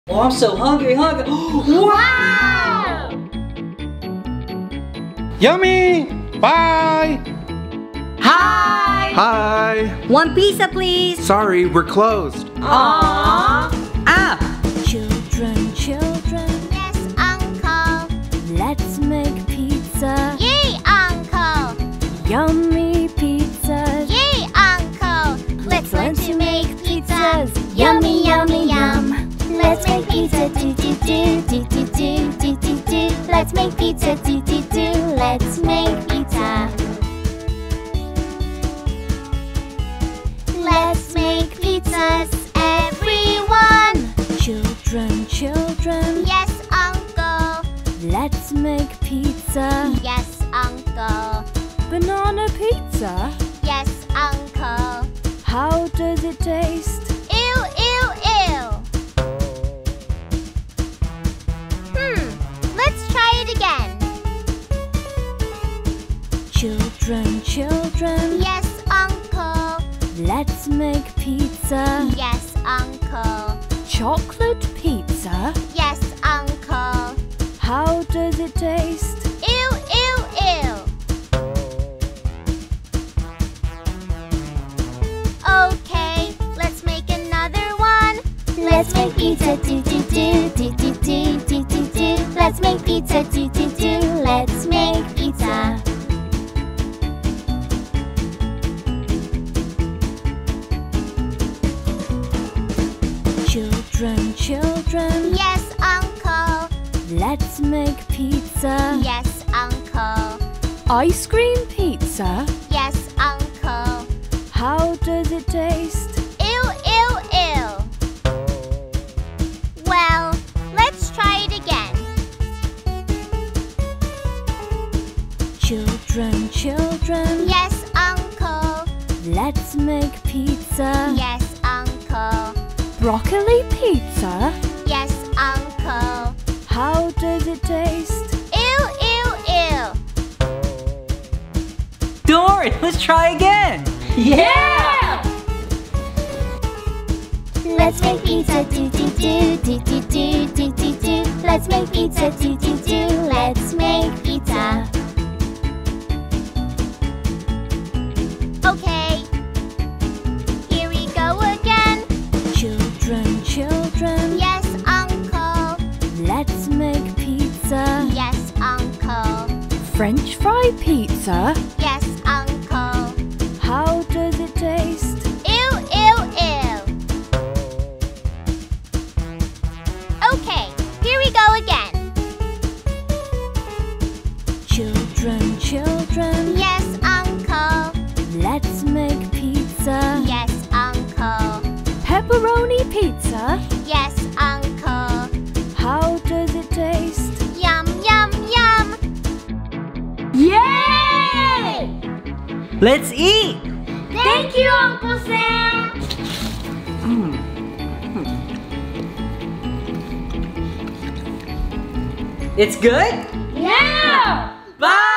Oh, I'm so hungry. Wow! Yummy! Bye! Hi! Hi! One pizza, please. Sorry, we're closed. Aww. Ah! Children, children, Yes, Uncle. let's make pizza. Yay, Uncle. Yummy pizzas. Yay, Uncle. Let's learn to make pizzas. Yummy, yummy, yum. Let's make pizza. Do, do, do, do, do, do, do, do, do. Let's make pizza. Do, do, do. Let's make pizza. Let's make pizzas, everyone. Children, children, Yes, Uncle. let's make pizza. Yes, Uncle. Banana pizza? Yes, Uncle. How does it taste? Ew, ew, ew. Let's try it again. Children, children, Yes, Uncle. let's make pizza. Yes, Uncle. Chocolate pizza? Yes, Uncle. How does it taste? Ew, ew, ew. Okay, let's make another one. Let's make pizza. Do, do, do, do, do, do, do, do, do. Let's make pizza. Do, do, do. Let's make pizza. Children, children, Yes, Uncle. let's make pizza. Yes, Uncle. Ice cream pizza? Yes, Uncle. How does it taste? Ew, ew, ew. Well, let's try it again. Children, children, Yes, Uncle. let's make pizza. Yes, Uncle. Broccoli pizza? Yes, Uncle. How does it taste? Ew, ew, ew. Don't worry, let's try again. Yeah! Let's make pizza. Do, do, do, do, do, do, do, do, do. Let's make pizza. Do, do, do. Let's make pizza. Okay. Here we go again. Children, children, Yes, Uncle. let's make pizza. Yes, Uncle. French fry pizza? Yes, Uncle. How does it taste? Ew, ew, ew. Okay, here we go again. Children, children, Yes, Uncle. let's make pizza. Yes, Uncle. Pepperoni pizza? Yes, Uncle. How does it taste? Yum, yum, yum. Yay! Let's eat. Thank you, Uncle Sam. It's good? Yeah! Bye!